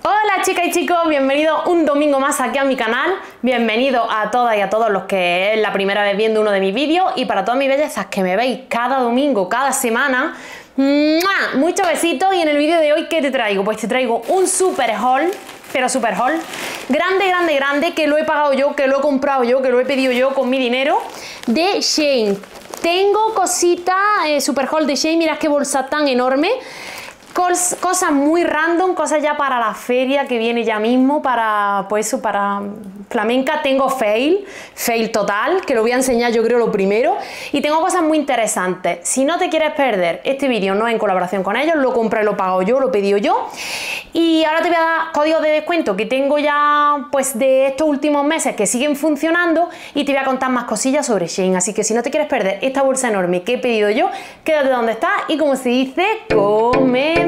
Hola chicas y chicos, bienvenidos un domingo más aquí a mi canal. Bienvenidos a todas y a todos los que es la primera vez viendo uno de mis vídeos, y para todas mis bellezas que me veis cada domingo, cada semana, ¡mua! Muchos besitos. Y en el vídeo de hoy, ¿qué te traigo? Pues te traigo un super haul, pero super haul grande, que lo he pagado yo, que lo he comprado yo, que lo he pedido yo con mi dinero, de Shein. Tengo cositas, super haul de Shein. Mirad qué bolsa tan enorme. Cosas muy random, cosas ya para la feria que viene ya mismo, para pues eso, para flamenca. Tengo fail total, que lo voy a enseñar yo creo lo primero, y tengo cosas muy interesantes. Si no te quieres perder este vídeo, no en colaboración con ellos, lo compré, lo pago yo, lo pedí yo. Y ahora te voy a dar códigos de descuento que tengo ya pues de estos últimos meses que siguen funcionando, y te voy a contar más cosillas sobre Shein. Así que si no te quieres perder esta bolsa enorme que he pedido yo, quédate donde estás y, como se dice, comenzamos.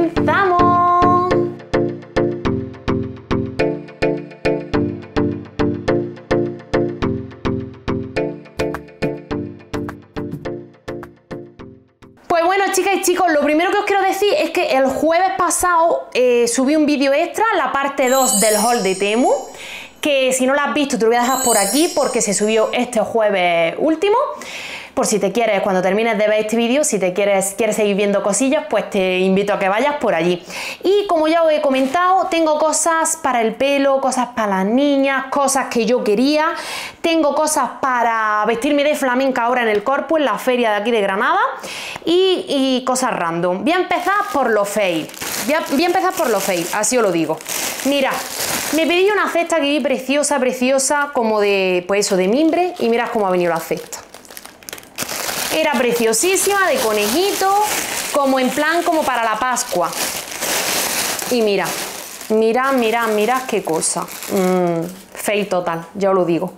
Pues bueno, chicas y chicos, lo primero que os quiero decir es que el jueves pasado subí un vídeo extra, la parte 2 del haul de Temu, que si no lo has visto te lo voy a dejar por aquí porque se subió este jueves último. Por si te quieres, cuando termines de ver este vídeo, si te quieres seguir viendo cosillas, pues te invito a que vayas por allí. Y como ya os he comentado, tengo cosas para el pelo, cosas para las niñas, cosas que yo quería. Tengo cosas para vestirme de flamenca ahora en el Corpus, en la feria de aquí de Granada. Y cosas random. Voy a empezar por lo fail. Voy a empezar por lo fail, así os lo digo. Mira, me pedí una cesta que vi preciosa, como de, pues eso, de mimbre. Y mirad cómo ha venido la cesta. Era preciosísima, de conejito, como en plan, como para la Pascua. Y mirad qué cosa. Fail total, ya os lo digo.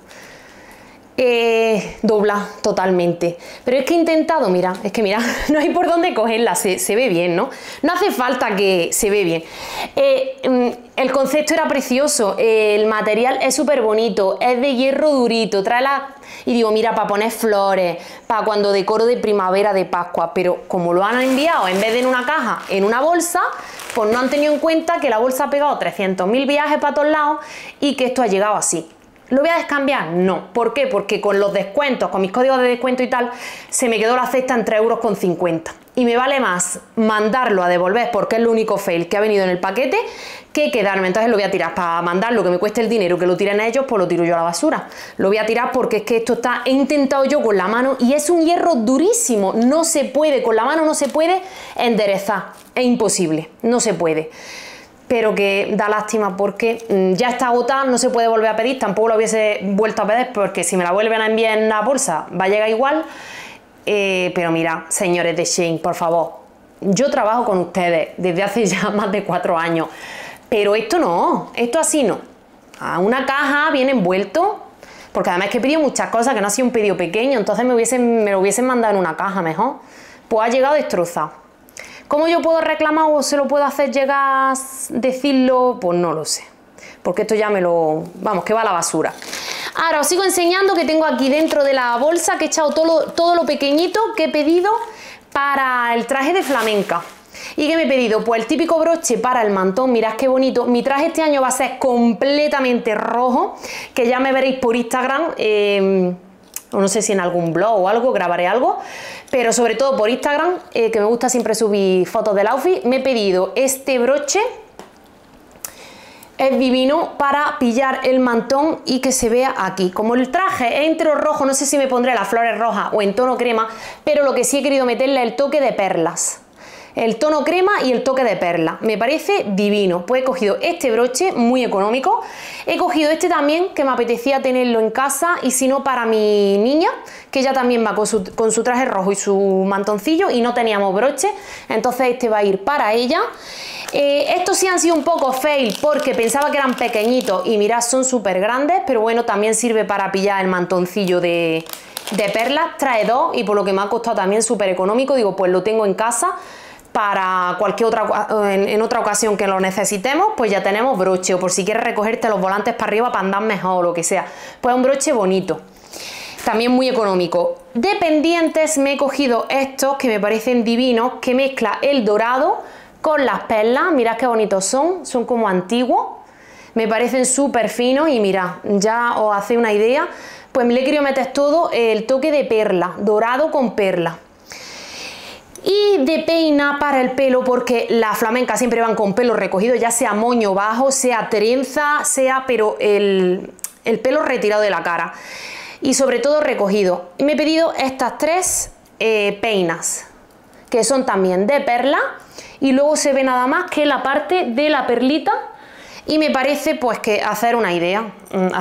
Dobla totalmente. Pero es que he intentado, mira, no hay por dónde cogerla, se ve bien, ¿no? No hace falta que se ve bien. El concepto era precioso, el material es súper bonito, es de hierro durito, trae la... Y digo, mira, para poner flores, para cuando decoro de primavera, de Pascua, pero como lo han enviado en vez de en una caja, en una bolsa, pues no han tenido en cuenta que la bolsa ha pegado 300.000 viajes para todos lados y que esto ha llegado así. ¿Lo voy a descambiar? No. ¿Por qué? Porque con los descuentos, con mis códigos de descuento y tal, se me quedó la cesta en 3,50 €. Y me vale más mandarlo a devolver, porque es lo único fail que ha venido en el paquete, que quedarme. Entonces lo voy a tirar. Para mandarlo, que me cueste el dinero, que lo tiren ellos, pues lo tiro yo a la basura. Lo voy a tirar porque es que esto está... He intentado yo con la mano y es un hierro durísimo. No se puede, con la mano no se puede enderezar. Es imposible, no se puede. Pero que da lástima porque ya está agotada, no se puede volver a pedir, tampoco lo hubiese vuelto a pedir porque si me la vuelven a enviar en la bolsa va a llegar igual. Pero mira, señores de Shein, por favor, yo trabajo con ustedes desde hace ya más de 4 años, pero esto no, esto así no. A una caja viene envuelto, porque además es que he pedido muchas cosas, que no ha sido un pedido pequeño, entonces me lo hubiesen mandado en una caja mejor. Pues ha llegado destrozado. ¿Cómo yo puedo reclamar o se lo puedo hacer llegar, decirlo? Pues no lo sé, porque esto ya me lo... Vamos, que va a la basura. Ahora os sigo enseñando que tengo aquí dentro de la bolsa, que he echado todo lo pequeñito que he pedido para el traje de flamenca. ¿Y qué me he pedido? Pues el típico broche para el mantón. Mirad qué bonito. Mi traje este año va a ser completamente rojo, que ya me veréis por Instagram. O no sé si en algún blog o algo, grabaré algo, pero sobre todo por Instagram, que me gusta siempre subir fotos del outfit. Me he pedido este broche, es divino para pillar el mantón y que se vea aquí. Como el traje es entero rojo, no sé si me pondré las flores rojas o en tono crema, pero lo que sí he querido meterle es el toque de perlas. El tono crema y el toque de perla. Me parece divino. Pues he cogido este broche, muy económico. He cogido este también, que me apetecía tenerlo en casa. Y si no, para mi niña, que ella también va con su traje rojo y su mantoncillo. Y no teníamos broche. Entonces este va a ir para ella. Estos sí han sido un poco fail, porque pensaba que eran pequeñitos. Y mirad, son súper grandes. Pero bueno, también sirve para pillar el mantoncillo de perlas. Trae 2 y por lo que me ha costado también súper económico. Digo, pues lo tengo en casa. Para cualquier otra, en otra ocasión que lo necesitemos, pues ya tenemos broche, o por si quieres recogerte los volantes para arriba para andar mejor o lo que sea, pues un broche bonito, también muy económico. De pendientes me he cogido estos que me parecen divinos, que mezcla el dorado con las perlas. Mirad qué bonitos son como antiguos, me parecen súper finos y mirad, ya os hacéis una idea, pues me le he querido meter todo el toque de perla, dorado con perla. Y de peina para el pelo, porque las flamencas siempre van con pelo recogido, ya sea moño bajo, sea trenza, sea pero el pelo retirado de la cara y sobre todo recogido. Me he pedido estas tres peinas, que son también de perla y luego se ve nada más que la parte de la perlita y me parece pues que hacer una idea,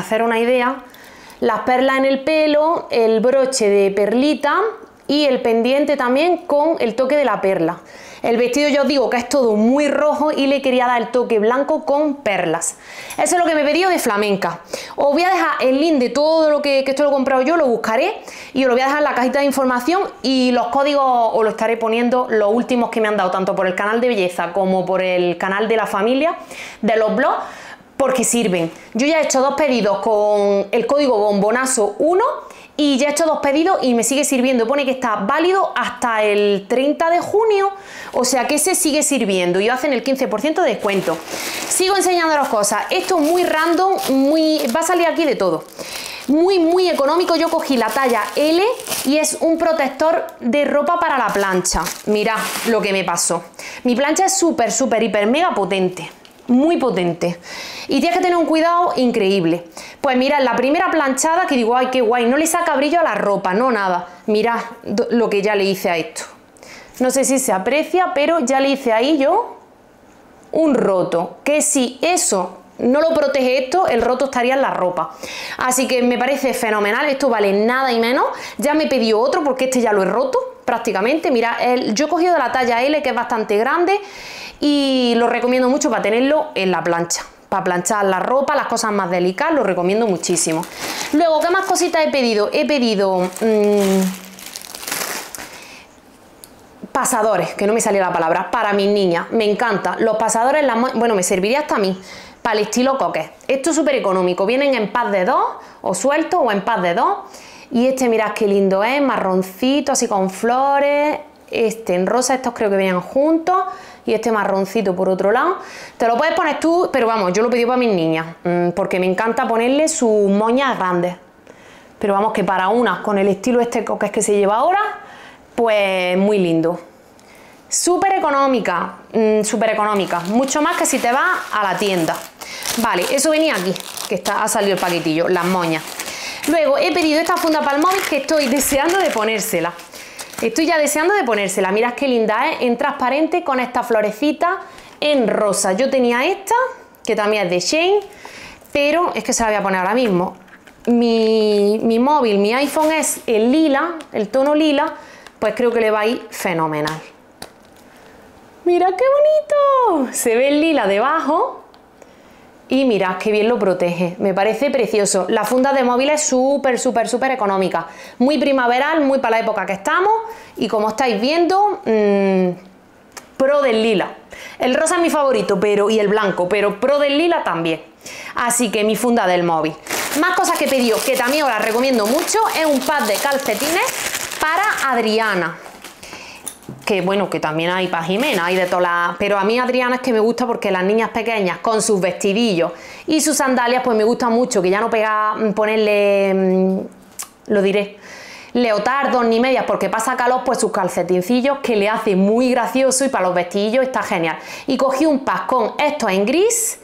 las perlas en el pelo, el broche de perlita y el pendiente también con el toque de la perla. El vestido yo os digo que es todo muy rojo y le quería dar el toque blanco con perlas. Eso es lo que me he pedido de flamenca. Os voy a dejar el link de todo lo que esto lo he comprado yo, lo buscaré y os lo voy a dejar en la cajita de información y los códigos os los estaré poniendo, los últimos que me han dado tanto por el canal de belleza como por el canal de la familia, de los blogs, porque sirven. Yo ya he hecho 2 pedidos con el código bombonazo 1 y ya he hecho 2 pedidos y me sigue sirviendo. Pone que está válido hasta el 30 de junio, o sea que se sigue sirviendo y hacen el 15% de descuento. Sigo enseñándoos cosas. Esto es muy random, va a salir aquí de todo. Muy económico. Yo cogí la talla L y es un protector de ropa para la plancha. Mirad lo que me pasó. Mi plancha es súper, hiper, mega potente. Muy potente y tienes que tener un cuidado increíble. Pues mirad, la primera planchada que digo, ay qué guay, no le saca brillo a la ropa, no nada. Mirad lo que ya le hice a esto, no sé si se aprecia, pero ya le hice ahí yo un roto, que si eso no lo protege esto, el roto estaría en la ropa. Así que me parece fenomenal, esto vale nada y menos. Ya me he pedido otro porque este ya lo he roto prácticamente. Mirad, yo he cogido de la talla L, que es bastante grande, y lo recomiendo mucho para tenerlo en la plancha, para planchar la ropa, las cosas más delicadas, lo recomiendo muchísimo. Luego, ¿qué más cositas he pedido? He pedido pasadores, que no me salía la palabra, para mis niñas. Me encanta, los pasadores, bueno, me serviría hasta a mí, para el estilo coque. Esto es súper económico, vienen en pack de 2, o suelto, o en pack de 2. Y este, mirad qué lindo es, marroncito, así con flores. Este en rosa, estos creo que venían juntos. Y este marroncito por otro lado. Te lo puedes poner tú, pero vamos, yo lo pedí para mis niñas, porque me encanta ponerle sus moñas grandes. Pero vamos, que para unas con el estilo este coque que se lleva ahora, pues muy lindo. Súper económica, mucho más que si te vas a la tienda. Vale, eso venía aquí, que ha salido el paquetillo, las moñas. Luego he pedido esta funda para el móvil que estoy deseando de ponérsela. Estoy ya deseando de ponérsela. Mirad qué linda es, en transparente con esta florecita en rosa. Yo tenía esta, que también es de Shein, pero es que se la voy a poner ahora mismo. Mi móvil, mi iPhone es el lila, el tono lila, pues creo que le va a ir fenomenal. Mirad qué bonito. Se ve el lila debajo. Y mirad qué bien lo protege, me parece precioso. La funda de móvil es súper económica, muy primaveral, muy para la época que estamos y como estáis viendo, pro del lila. El rosa es mi favorito, y el blanco, pero pro del lila también. Así que mi funda del móvil. Más cosas que he pedido, que también os las recomiendo mucho, es un pack de calcetines para Adriana. Que bueno, que también hay para Jimena, hay de todas las... Pero a mí Adriana es que me gusta porque las niñas pequeñas con sus vestidillos y sus sandalias pues me gusta mucho, que ya no pega ponerle, lo diré, leotardos ni medias porque pasa calor, pues sus calcetincillos que le hace muy gracioso y para los vestidillos está genial. Y cogí un pack con esto en gris,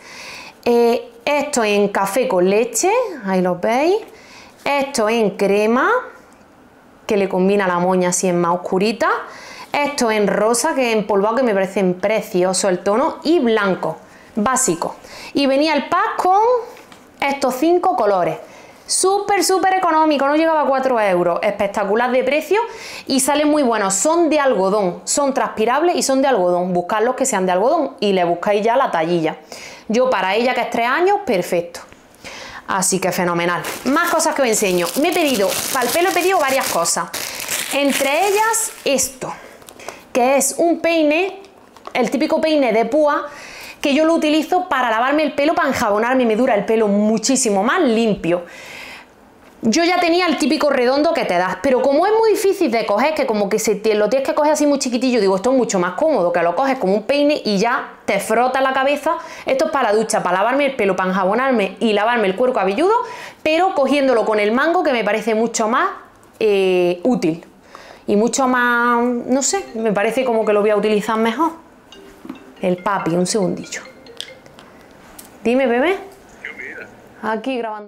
esto en café con leche, ahí lo veis, esto en crema, que le combina la moña así en más oscurita, esto en rosa, que es empolvado, que me parecen precioso el tono, y blanco, básico. Y venía el pack con estos 5 colores. Súper económico, no llegaba a 4 euros. Espectacular de precio y salen muy buenos. Son de algodón, son transpirables y son de algodón. Buscad los que sean de algodón y le buscáis ya la tallilla. Yo para ella, que es 3 años, perfecto. Así que fenomenal. Más cosas que os enseño. Me he pedido, para el pelo he pedido varias cosas. Entre ellas esto, que es un peine, el típico peine de púa, que yo lo utilizo para lavarme el pelo, para enjabonarme, me dura el pelo muchísimo más limpio. yo ya tenía el típico redondo que te das, pero como es muy difícil de coger, que como que lo tienes que coger así muy chiquitillo, digo, esto es mucho más cómodo, que lo coges como un peine y ya te frotas la cabeza. Esto es para la ducha, para lavarme el pelo, para enjabonarme y lavarme el cuero cabelludo, pero cogiéndolo con el mango, que me parece mucho más útil y mucho más, no sé, me parece como que lo voy a utilizar mejor. El papi, un segundillo. Dime, bebé. Aquí grabando.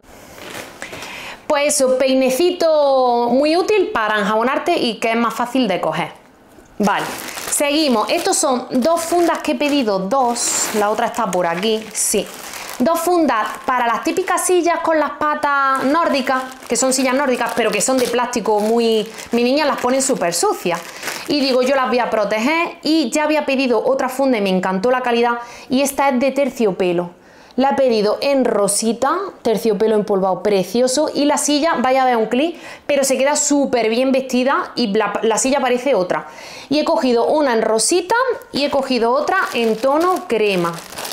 Pues eso, peinecito muy útil para enjabonarte y que es más fácil de coger. Vale, seguimos. Estos son dos fundas que he pedido, dos. La otra está por aquí, sí. Dos fundas para las típicas sillas con las patas nórdicas, que son sillas nórdicas, pero que son de plástico muy... Mi niña las pone súper sucias. Y digo, yo las voy a proteger, y ya había pedido otra funda y me encantó la calidad, y esta es de terciopelo. La he pedido en rosita, terciopelo empolvado precioso, y la silla, vaya a ver un clic, pero se queda súper bien vestida y la silla parece otra. Y he cogido una en rosita y he cogido otra en tono crema.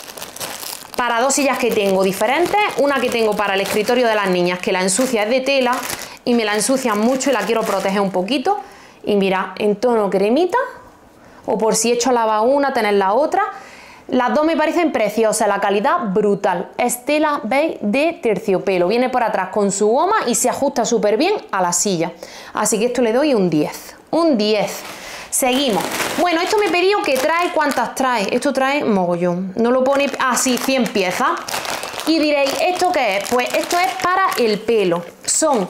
Para dos sillas que tengo diferentes, una que tengo para el escritorio de las niñas, que la ensucia es de tela y me la ensucian mucho y la quiero proteger un poquito. Y mira, en tono cremita, o por si he hecho lava una, tener la otra. Las dos me parecen preciosas, la calidad brutal. Es tela beige de terciopelo, viene por atrás con su goma y se ajusta súper bien a la silla. Así que esto le doy un 10. Un 10. Seguimos. Bueno, esto me he pedido que trae, ¿cuántas trae? Esto trae mogollón. No lo pone así, 100 piezas. Y diréis, ¿esto qué es? Pues esto es para el pelo. Son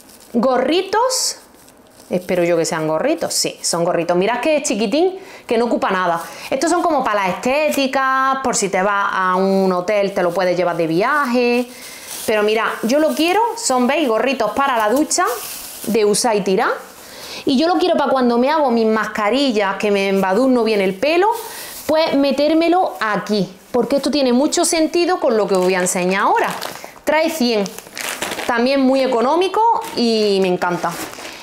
gorritos. Espero yo que sean gorritos. Sí, son gorritos. Mirad que es chiquitín, que no ocupa nada. Estos son como para la estética, por si te vas a un hotel te lo puedes llevar de viaje. Pero mirad, yo lo quiero, son, ¿veis? Gorritos para la ducha, de usar y tirar. Y yo lo quiero para cuando me hago mis mascarillas, que me embadurno bien el pelo, pues metérmelo aquí. Porque esto tiene mucho sentido con lo que os voy a enseñar ahora. Trae 100. También muy económico y me encanta.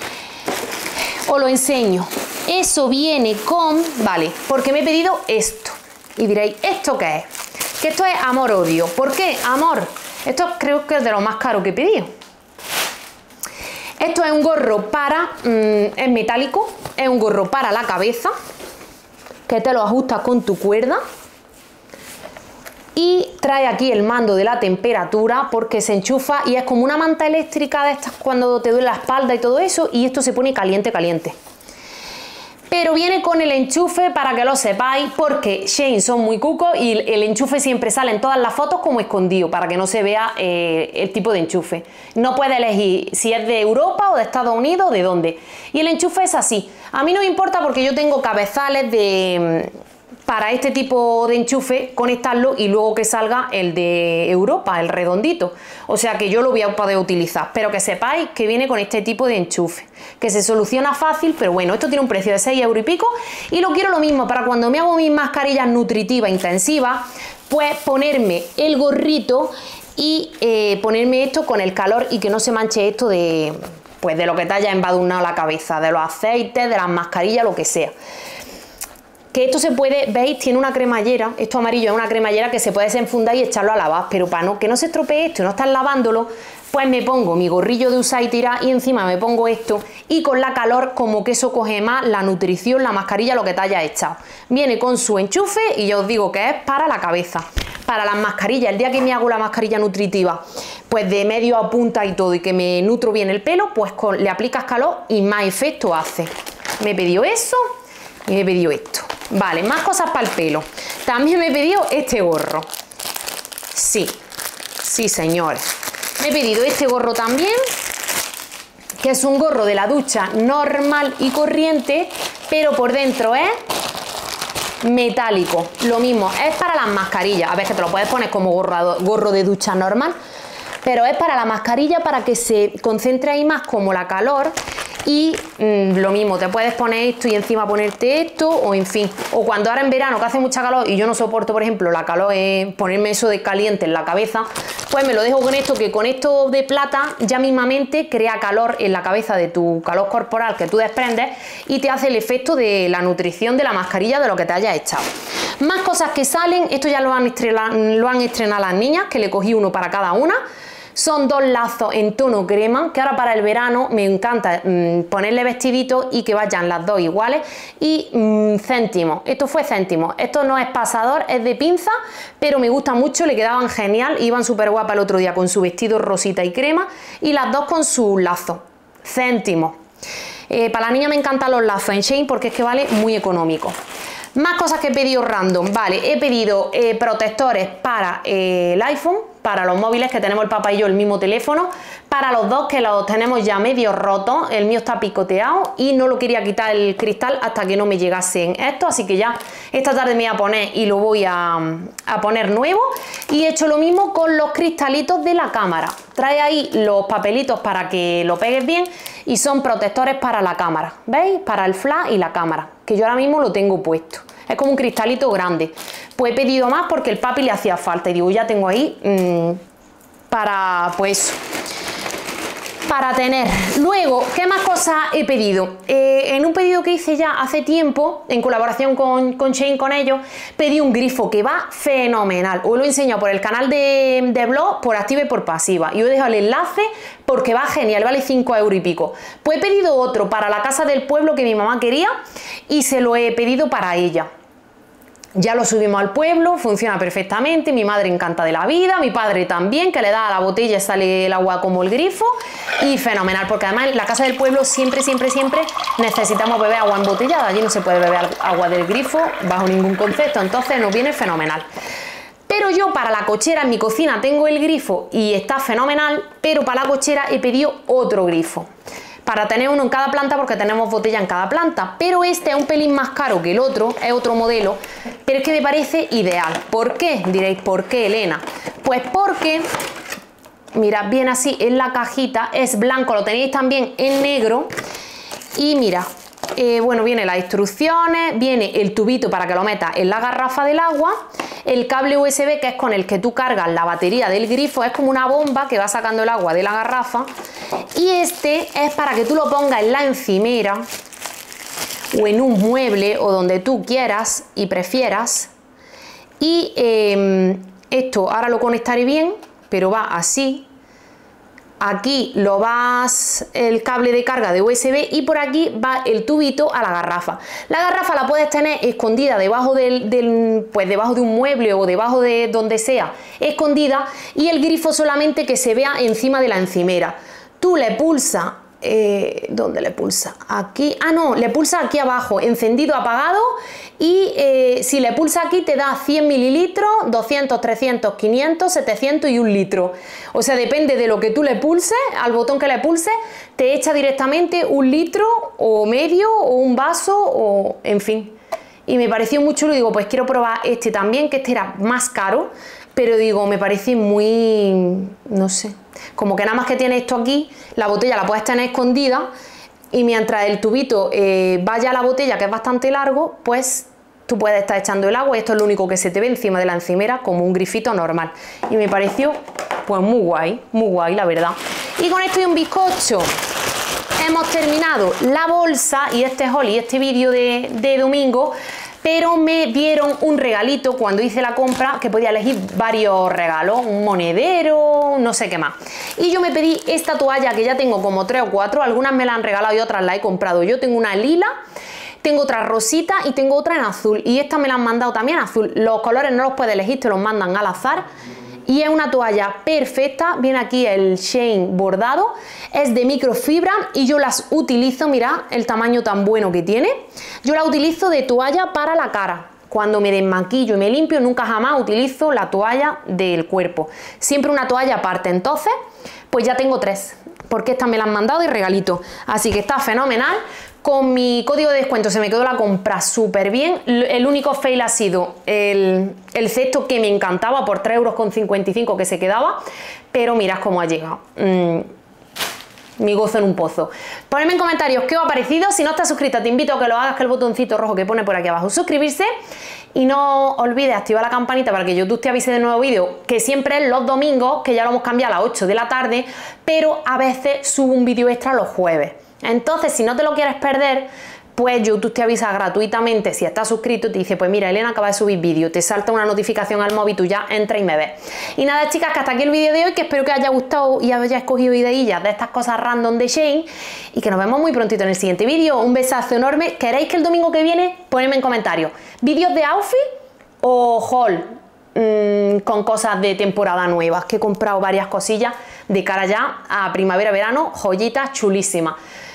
Os lo enseño. Eso viene con... Vale, porque me he pedido esto. Y diréis, ¿esto qué es? Que esto es amor-odio. ¿Por qué? Amor. Esto creo que es de lo más caro que he pedido. Esto es un gorro para... es metálico. Es un gorro para la cabeza. Que te lo ajustas con tu cuerda. Y trae aquí el mando de la temperatura, porque se enchufa y es como una manta eléctrica de estas cuando te duele la espalda y todo eso, y esto se pone caliente, caliente. Pero viene con el enchufe, para que lo sepáis, porque Shein son muy cucos y el enchufe siempre sale en todas las fotos como escondido, para que no se vea el tipo de enchufe. No puedes elegir si es de Europa o de Estados Unidos o de dónde. Y el enchufe es así. A mí no me importa porque yo tengo cabezales para este tipo de enchufe, conectarlo y luego que salga el de Europa, el redondito. O sea que yo lo voy a poder utilizar, pero que sepáis que viene con este tipo de enchufe, que se soluciona fácil, pero bueno, esto tiene un precio de 6 € y pico, y lo quiero lo mismo para cuando me hago mis mascarillas nutritivas intensivas, pues ponerme el gorrito y ponerme esto con el calor y que no se manche esto de lo que te haya embadurnado la cabeza, de los aceites, de las mascarillas, lo que sea. Que esto se puede, veis, tiene una cremallera, esto amarillo es una cremallera que se puede desenfundar y echarlo a lavar, pero para que no se estropee esto y no estar lavándolo, pues me pongo mi gorrillo de usar y tirar y encima me pongo esto, y con la calor como que eso coge más la nutrición, la mascarilla, lo que te haya echado. Viene con su enchufe y ya os digo que es para la cabeza. Para las mascarillas, el día que me hago la mascarilla nutritiva, pues de medio a punta y todo, y que me nutro bien el pelo, pues le aplicas calor y más efecto hace. Me he pedido eso y me he pedido esto. Vale, más cosas para el pelo. También me he pedido este gorro. Sí, sí señores. Me he pedido este gorro también, que es un gorro de la ducha normal y corriente, pero por dentro es metálico. Lo mismo, es para las mascarillas. A ver, que te lo puedes poner como gorro de ducha normal, pero es para la mascarilla, para que se concentre ahí más como la calor. Y lo mismo, te puedes poner esto y encima ponerte esto, o en fin, o cuando ahora en verano que hace mucha calor y yo no soporto, por ejemplo, la calor, ponerme eso de caliente en la cabeza, pues me lo dejo con esto, que con esto de plata ya mismamente crea calor en la cabeza de tu calor corporal que tú desprendes y te hace el efecto de la nutrición de la mascarilla de lo que te hayas echado. Más cosas que salen, esto ya lo han estrenado las niñas, que le cogí uno para cada una. Son dos lazos en tono crema, que ahora para el verano me encanta ponerle vestiditos y que vayan las dos iguales. Y céntimos, esto fue céntimos, esto no es pasador, es de pinza, pero me gusta mucho, le quedaban genial, iban súper guapas el otro día con su vestido rosita y crema y las dos con su lazo, céntimos. Para la niña me encantan los lazos en Shein porque es que vale muy económico. Más cosas que he pedido random, vale, he pedido protectores para el iPhone, para los móviles que tenemos el papá y yo el mismo teléfono, para los dos que los tenemos ya medio rotos, el mío está picoteado y no lo quería quitar el cristal hasta que no me llegasen estos, así que ya esta tarde me voy a poner y lo voy a poner nuevo. Y he hecho lo mismo con los cristalitos de la cámara, trae ahí los papelitos para que lo pegues bien y son protectores para la cámara, ¿veis? Para el flash y la cámara, que yo ahora mismo lo tengo puesto. Es como un cristalito grande. Pues he pedido más porque el papi le hacía falta y digo, ya tengo ahí para, pues, para tener. Luego, ¿qué más cosas he pedido? En un pedido que hice ya hace tiempo, en colaboración con Shein, con ellos, pedí un grifo que va fenomenal. Os lo he enseñado por el canal de blog, por activa y por pasiva. Y os he dejado el enlace porque va genial, vale 5 € y pico. Pues he pedido otro para la casa del pueblo que mi mamá quería y se lo he pedido para ella. Ya lo subimos al pueblo, funciona perfectamente, mi madre encanta de la vida, mi padre también, que le da a la botella y sale el agua como el grifo, y fenomenal, porque además en la casa del pueblo siempre necesitamos beber agua embotellada, allí no se puede beber agua del grifo bajo ningún concepto, entonces nos viene fenomenal. Pero yo para la cochera en mi cocina tengo el grifo y está fenomenal, pero para la cochera he pedido otro grifo. Para tener uno en cada planta porque tenemos botella en cada planta, pero este es un pelín más caro que el otro, es otro modelo, pero es que me parece ideal. ¿Por qué? Diréis, ¿por qué, Elena? Pues porque, mirad bien así en la cajita, es blanco, lo tenéis también en negro y mira, bueno, vienen las instrucciones, viene el tubito para que lo metas en la garrafa del agua, el cable USB que es con el que tú cargas la batería del grifo, es como una bomba que va sacando el agua de la garrafa, y este es para que tú lo pongas en la encimera o en un mueble o donde tú quieras y prefieras. Y esto ahora lo conectaré bien, pero va así. Aquí lo vas el cable de carga de USB y por aquí va el tubito a la garrafa. La garrafa la puedes tener escondida debajo pues debajo de un mueble o debajo de donde sea, escondida, y el grifo solamente que se vea encima de la encimera. Tú le pulsas, ¿dónde le pulsa? Aquí, no, le pulsa aquí abajo, encendido, apagado, y si le pulsa aquí te da 100 mililitros, 200, 300, 500, 700 y 1 litro. O sea, depende de lo que tú le pulses, al botón que le pulses, te echa directamente 1 litro o medio o un vaso o en fin. Y me pareció muy chulo y digo, pues quiero probar este también, que este era más caro, pero digo, me parece muy, no sé, como que nada más que tiene esto aquí, la botella la puedes tener escondida y mientras el tubito vaya a la botella, que es bastante largo, pues tú puedes estar echando el agua y esto es lo único que se te ve encima de la encimera como un grifito normal. Y me pareció pues muy guay la verdad. Y con esto y un bizcocho hemos terminado la bolsa y este haul y este vídeo de domingo. Pero me dieron un regalito cuando hice la compra, que podía elegir varios regalos, un monedero, no sé qué más. Y yo me pedí esta toalla que ya tengo como 3 o 4, algunas me la han regalado y otras la he comprado yo. Tengo una lila, tengo otra rosita y tengo otra en azul. Y esta me la han mandado también azul. Los colores no los puedes elegir, te los mandan al azar. Y es una toalla perfecta, viene aquí el Shein bordado, es de microfibra y yo las utilizo, mirad el tamaño tan bueno que tiene, yo la utilizo de toalla para la cara. Cuando me desmaquillo y me limpio, nunca jamás utilizo la toalla del cuerpo, siempre una toalla aparte. Entonces, pues ya tengo 3, porque esta me la han mandado de regalito, así que está fenomenal. Con mi código de descuento se me quedó la compra súper bien. El único fail ha sido el cesto, que me encantaba, por 3,55 € que se quedaba, pero mirad cómo ha llegado. Mi gozo en un pozo. Ponedme en comentarios qué os ha parecido. Si no estás suscrita, te invito a que lo hagas, que el botoncito rojo que pone por aquí abajo, suscribirse, y no olvides activar la campanita para que YouTube te avise de nuevo vídeo, que siempre es los domingos, que ya lo hemos cambiado a las 8 de la tarde, pero a veces subo un vídeo extra los jueves. Entonces, si no te lo quieres perder, pues YouTube te avisa gratuitamente si estás suscrito, te dice, pues mira, Elena acaba de subir vídeo, te salta una notificación al móvil, tú ya entra y me ves. Y nada, chicas, que hasta aquí el vídeo de hoy, que espero que os haya gustado y haya escogido ideillas de estas cosas random de Shein, y que nos vemos muy prontito en el siguiente vídeo. Un besazo enorme. ¿Queréis que el domingo que viene? Ponedme en comentarios vídeos de outfit o haul con cosas de temporada nuevas, que he comprado varias cosillas de cara ya a primavera-verano, joyitas chulísimas.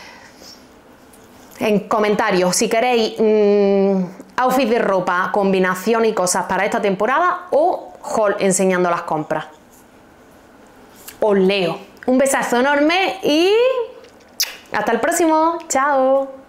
En comentarios si queréis outfit de ropa, combinación y cosas para esta temporada, o haul enseñando las compras. Os leo. Un besazo enorme y hasta el próximo. Chao.